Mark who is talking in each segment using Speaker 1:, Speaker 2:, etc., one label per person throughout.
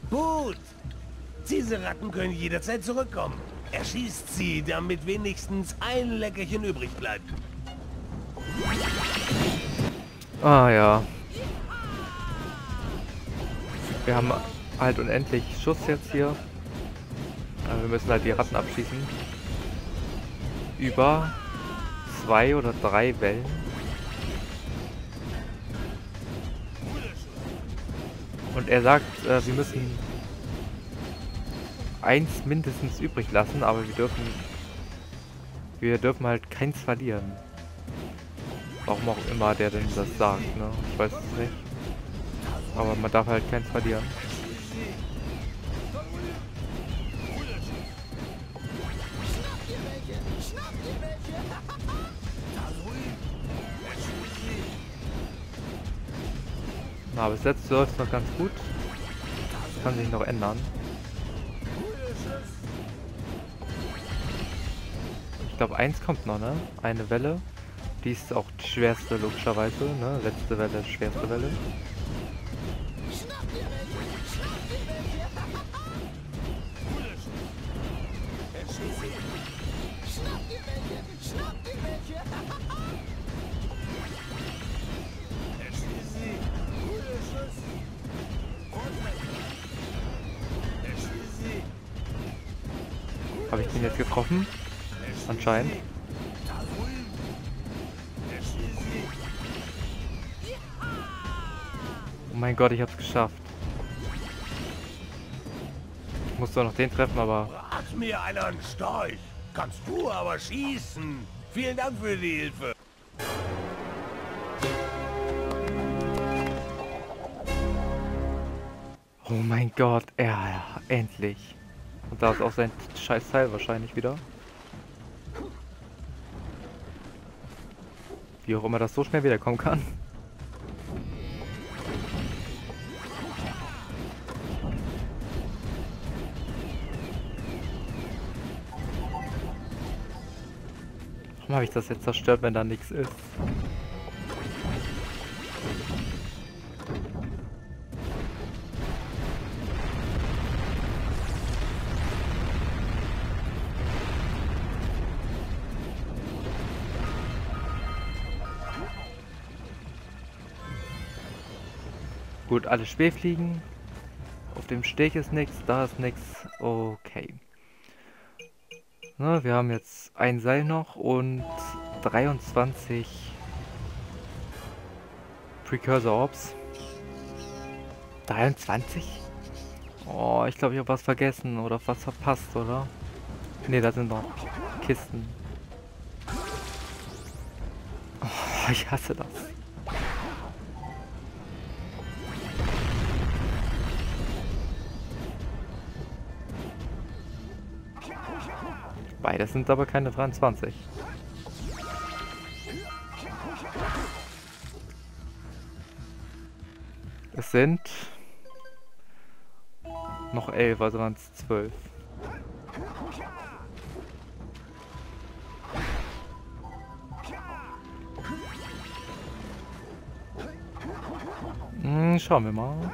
Speaker 1: Gut. Diese Ratten können jederzeit zurückkommen. Erschießt sie, damit wenigstens ein Leckerchen übrig bleibt.
Speaker 2: Ah ja. Wir haben halt unendlich Schuss jetzt hier. Aber wir müssen halt die Ratten abschießen. Über 2 oder 3 Wellen. Und er sagt, wir müssen 1 mindestens übrig lassen, aber wir dürfen halt keins verlieren. Warum auch immer der denn das sagt, ne? Ich weiß es nicht. Aber man darf halt keins verlieren. Na, bis jetzt läuft es noch ganz gut. Das kann sich noch ändern. Ich glaube, 1 kommt noch, ne? Eine Welle. Die ist auch die schwerste, logischerweise, ne? Letzte Welle, schwerste Welle. Habe ich den jetzt getroffen? Anscheinend. Oh mein Gott, ich hab's geschafft. Ich muss doch noch den treffen, aber...
Speaker 1: Hat mir einer einen Storch. Kannst du aber schießen. Vielen Dank für die Hilfe.
Speaker 2: Oh mein Gott, ja, endlich. Und da ist auch sein scheiß Teil wahrscheinlich wieder. Wie auch immer das so schnell wiederkommen kann. Warum habe ich das jetzt zerstört, wenn da nichts ist? Gut, alle Spähfliegen. Auf dem Steg ist nichts, da ist nichts. Okay. Na, wir haben jetzt ein Seil noch und 23 Precursor Orbs. 23? Oh, ich glaube, ich habe was vergessen oder was verpasst, oder? Ne, da sind noch Kisten. Oh, ich hasse das. Beide sind aber keine 23. Es sind noch 11, also waren es 12. Schauen wir mal.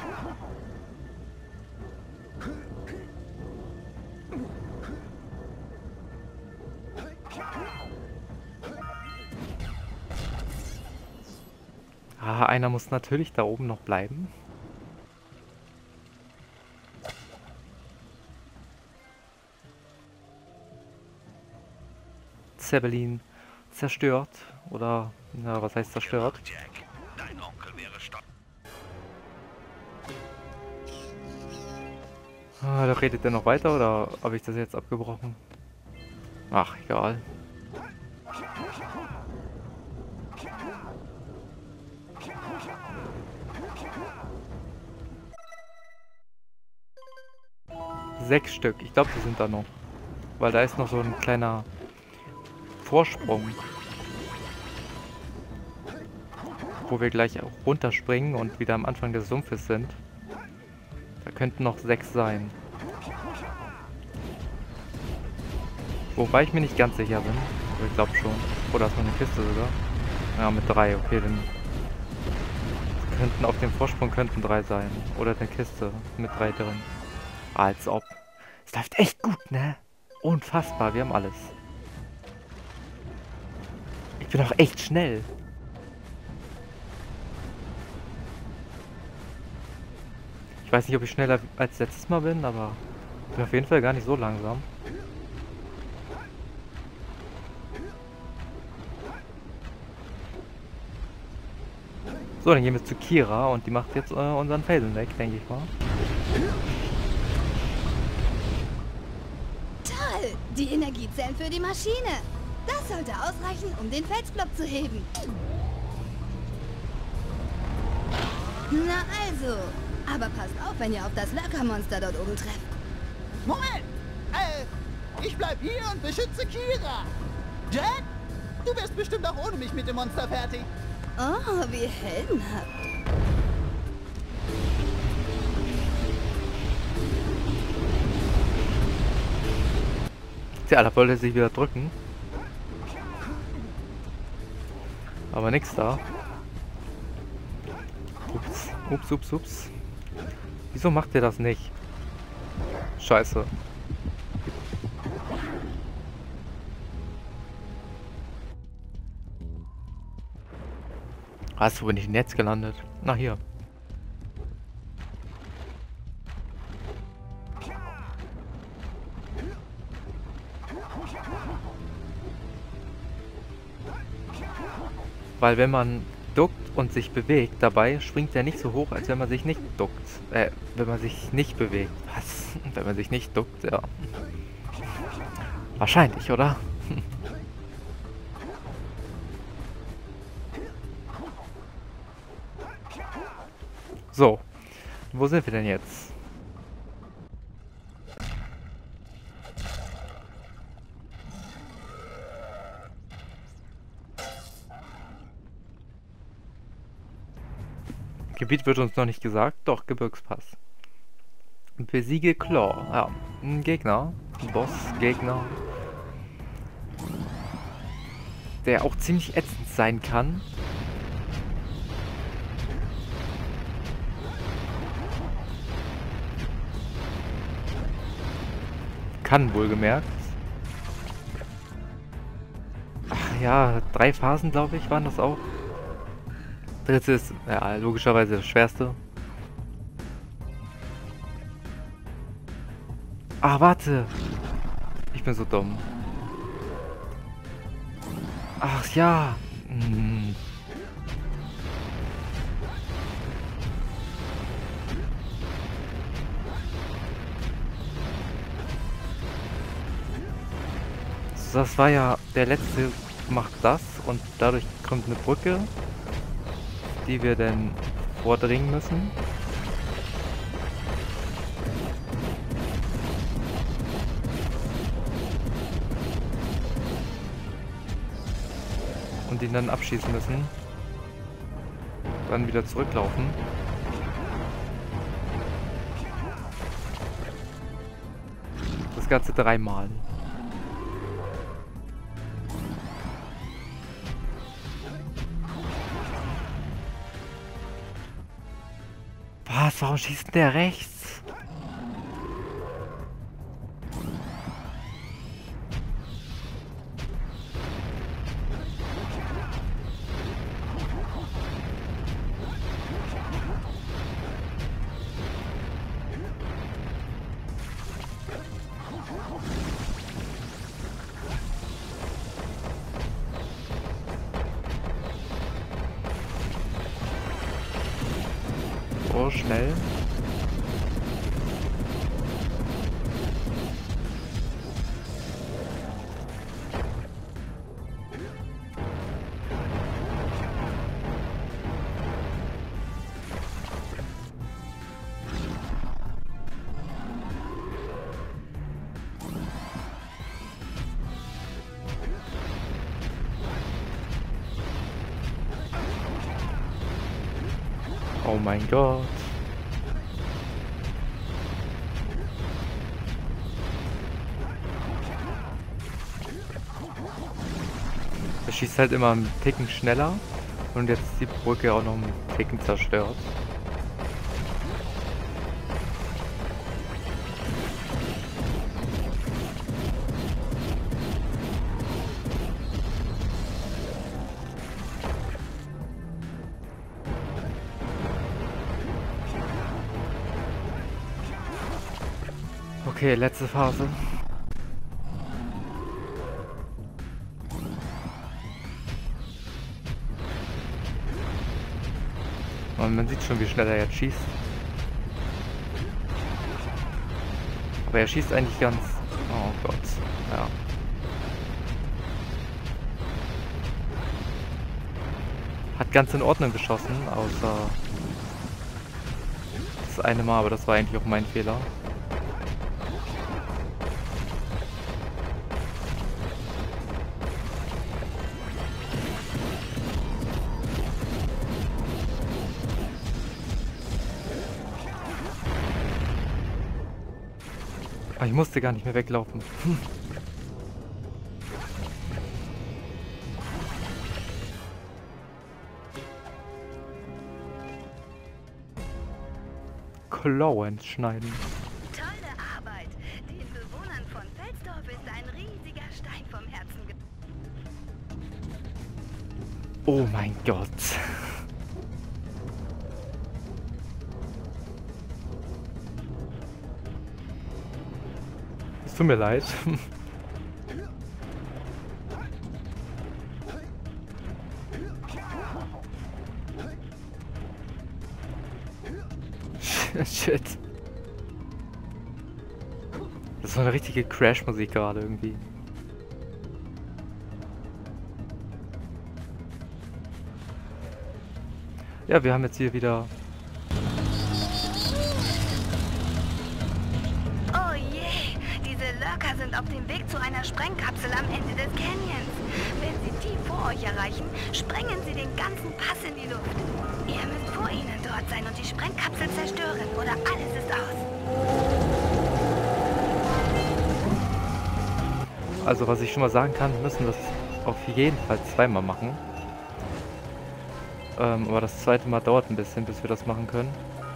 Speaker 2: Ah, einer muss natürlich da oben noch bleiben. Zeppelin zerstört. Oder, na, was heißt zerstört?
Speaker 1: Jack, dein Onkel wäre stolz.
Speaker 2: Ah, da redet er noch weiter oder habe ich das jetzt abgebrochen? Ach, egal. Sechs Stück. Ich glaube, die sind da noch. Weil da ist noch so ein kleiner Vorsprung. Wo wir gleich auch runterspringen und wieder am Anfang des Sumpfes sind. Da könnten noch 6 sein. Wobei ich mir nicht ganz sicher bin. Aber ich glaube schon. Oder ist noch eine Kiste sogar? Ja, mit 3. Okay, dann könnten auf dem Vorsprung könnten 3 sein. Oder der Kiste mit 3 drin. Als ob. Es läuft echt gut, ne? Unfassbar, wir haben alles. Ich bin auch echt schnell. Ich weiß nicht, ob ich schneller als letztes Mal bin, aber ich bin auf jeden Fall gar nicht so langsam. So, dann gehen wir zu Kira und die macht jetzt unseren Felsen weg, denke ich mal.
Speaker 3: Toll! Die Energiezellen für die Maschine. Das sollte ausreichen, um den Felsblock zu heben. Na also. Aber passt auf, wenn ihr auf das Lurker-Monster dort oben trefft.
Speaker 4: Moment! Ich bleib hier und beschütze Kira. Jack, du wirst bestimmt auch ohne mich mit dem Monster fertig.
Speaker 3: Oh, wie heldenhaft.
Speaker 2: Tja, da wollte er sich wieder drücken. Aber nix da. Ups, ups, ups, ups. Wieso macht ihr das nicht? Scheiße. Was, wo bin ich denn jetzt gelandet? Na, hier. Weil wenn man duckt und sich bewegt, dabei springt er nicht so hoch, als wenn man sich nicht duckt. Wenn man sich nicht bewegt. Was? Wenn man sich nicht duckt, ja. Wahrscheinlich, oder? So. Wo sind wir denn jetzt? Gebiet wird uns noch nicht gesagt. Doch, Gebirgspass. Besiege Claw. Ja, ein Gegner. Ein Boss-Gegner. Der auch ziemlich ätzend sein kann. Kann wohlgemerkt. Ach ja, 3 Phasen, glaube ich, waren das auch. Dritte ist, ja, logischerweise das schwerste. Ah, warte. Ich bin so dumm. Ach ja. Hm. Das war ja, der letzte macht das und dadurch kommt eine Brücke, die wir dann vordringen müssen. Und ihn dann abschießen müssen. Dann wieder zurücklaufen. Das Ganze 3-mal. Was? Warum schießt der rechts? So schnell. Oh mein Gott. Er schießt halt immer einen Ticken schneller. Und jetzt ist die Brücke auch noch ein Ticken zerstört. Okay, letzte Phase. Und man sieht schon, wie schnell er jetzt schießt. Aber er schießt eigentlich ganz... Oh Gott, ja. Hat ganz in Ordnung geschossen, außer... das eine Mal, aber das war eigentlich auch mein Fehler. Aber ich musste gar nicht mehr weglaufen. Klauen schneiden.
Speaker 3: Tolle Arbeit. Den Bewohnern von Felsdorf ist ein riesiger Stein vom Herzen ge...
Speaker 2: Oh mein Gott. Es tut mir leid. Shit. Das ist so eine richtige Crash-Musik gerade irgendwie. Ja, wir haben jetzt hier wieder...
Speaker 3: Oh je, diese Lurker sind auf dem Weg zu einer Sprengkapsel am Ende des Canyons. Wenn sie tief vor euch erreichen, sprengen sie den ganzen Pass in die Luft. Ihr müsst vor ihnen dort sein und die Sprengkapsel zerstören, oder alles ist aus.
Speaker 2: Also was ich schon mal sagen kann, wir müssen das auf jeden Fall zweimal machen. Aber das zweite Mal dauert ein bisschen, bis wir das machen können.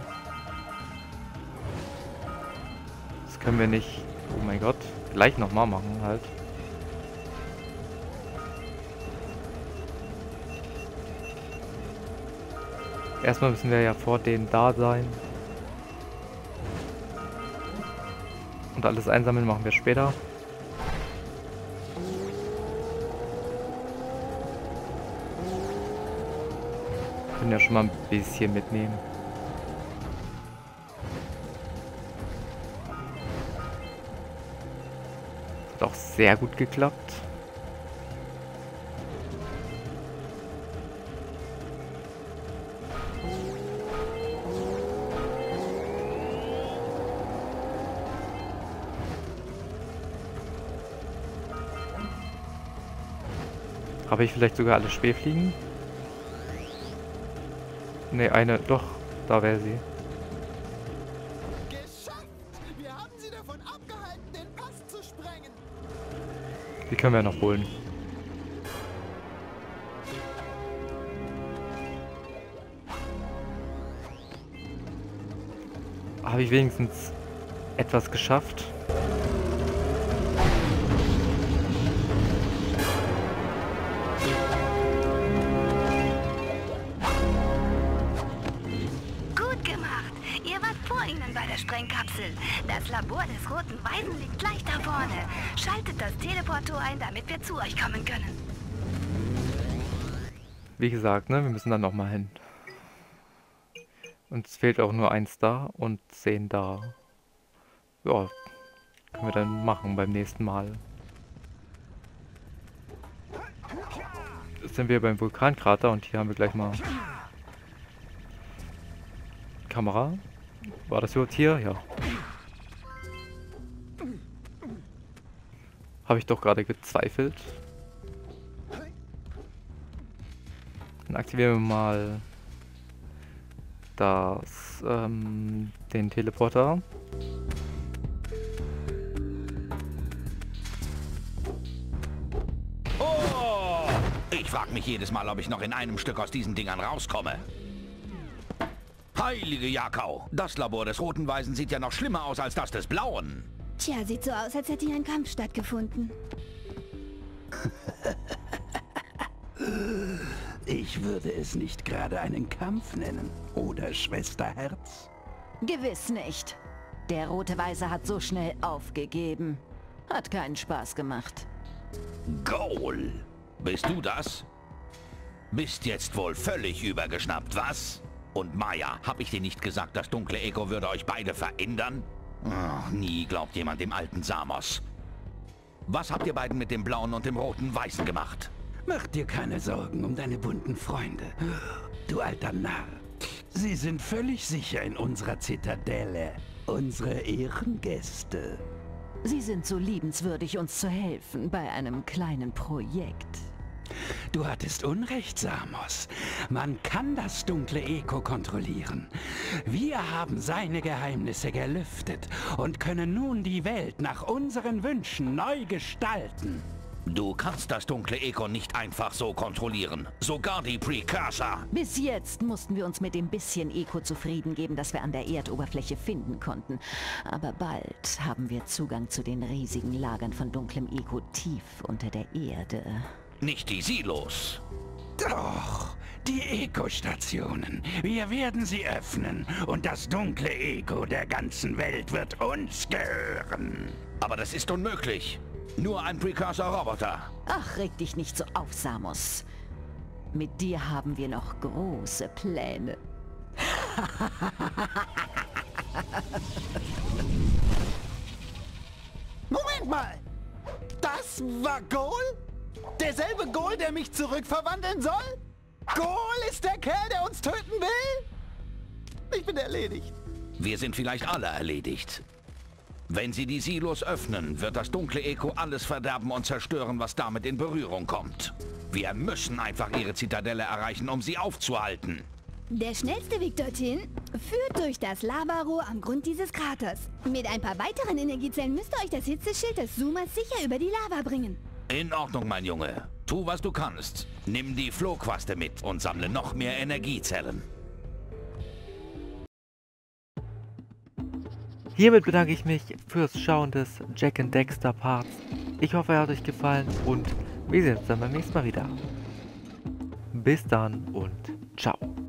Speaker 2: Das können wir nicht, oh mein Gott, gleich nochmal machen halt. Erstmal müssen wir ja vor denen da sein. Und alles einsammeln machen wir später. Können ja schon mal ein bisschen mitnehmen. Hat auch sehr gut geklappt. Habe ich vielleicht sogar alle Schwebfliegen? Ne, eine, doch, da wäre sie.
Speaker 4: Geschafft! Wir haben sie davon abgehalten, den Pass zu sprengen.
Speaker 2: Die können wir noch holen. Habe ich wenigstens etwas geschafft?
Speaker 3: Sprengkapsel. Das Labor des Roten Weisen liegt gleich da vorne. Schaltet das Teleporttor ein, damit wir zu euch kommen können.
Speaker 2: Wie gesagt, ne, wir müssen dann nochmal hin. Und es fehlt auch nur 1 da und 10 da. Ja, können wir dann machen beim nächsten Mal. Jetzt sind wir beim Vulkankrater und hier haben wir gleich mal Kamera. War das überhaupt hier? Ja. Habe ich doch gerade gezweifelt. Dann aktivieren wir mal den Teleporter.
Speaker 1: Oh, ich
Speaker 5: frage mich jedes Mal, ob ich noch in einem Stück aus diesen Dingern rauskomme. Heilige Jakau, das Labor des Roten Weisen sieht ja noch schlimmer aus als das des Blauen.
Speaker 3: Tja, sieht so aus, als hätte hier ein Kampf stattgefunden.
Speaker 6: Ich würde es nicht gerade einen Kampf nennen, oder Schwesterherz?
Speaker 7: Gewiss nicht. Der Rote Weise hat so schnell aufgegeben. Hat keinen Spaß gemacht.
Speaker 5: Goal, bist du das? Bist jetzt wohl völlig übergeschnappt, was? Und Maya, hab ich dir nicht gesagt, das dunkle Echo würde euch beide verändern? Oh, nie glaubt jemand dem alten Samos. Was habt ihr beiden mit dem Blauen und dem Roten Weißen gemacht?
Speaker 6: Mach dir keine Sorgen um deine bunten Freunde, du alter Narr. Sie sind völlig sicher in unserer Zitadelle, unsere Ehrengäste.
Speaker 7: Sie sind so liebenswürdig, uns zu helfen bei einem kleinen Projekt.
Speaker 6: Du hattest Unrecht, Samos. Man kann das dunkle Echo kontrollieren. Wir haben seine Geheimnisse gelüftet und können nun die Welt nach unseren Wünschen neu gestalten.
Speaker 5: Du kannst das dunkle Echo nicht einfach so kontrollieren. Sogar die Precursor.
Speaker 7: Bis jetzt mussten wir uns mit dem bisschen Echo zufrieden geben, das wir an der Erdoberfläche finden konnten. Aber bald haben wir Zugang zu den riesigen Lagern von dunklem Echo tief unter der Erde.
Speaker 5: Nicht die Silos.
Speaker 6: Doch, die Eco-Stationen. Wir werden sie öffnen und das dunkle Echo der ganzen Welt wird uns gehören.
Speaker 5: Aber das ist unmöglich. Nur ein Precursor-Roboter.
Speaker 7: Ach, reg dich nicht so auf, Samos. Mit dir haben wir noch große Pläne.
Speaker 4: Moment mal! Das war Goal? Derselbe Goal, der mich zurückverwandeln soll? Goal ist der Kerl, der uns töten will? Ich bin erledigt.
Speaker 5: Wir sind vielleicht alle erledigt. Wenn sie die Silos öffnen, wird das dunkle Echo alles verderben und zerstören, was damit in Berührung kommt. Wir müssen einfach ihre Zitadelle erreichen, um sie aufzuhalten.
Speaker 3: Der schnellste Weg dorthin führt durch das Lavarohr am Grund dieses Kraters. Mit ein paar weiteren Energiezellen müsste euch das Hitzeschild des Sumas sicher über die Lava bringen.
Speaker 5: In Ordnung, mein Junge. Tu, was du kannst. Nimm die Flohquaste mit und sammle noch mehr Energiezellen.
Speaker 2: Hiermit bedanke ich mich fürs Schauen des Jak and Daxter Parts. Ich hoffe, er hat euch gefallen und wir sehen uns dann beim nächsten Mal wieder. Bis dann und ciao.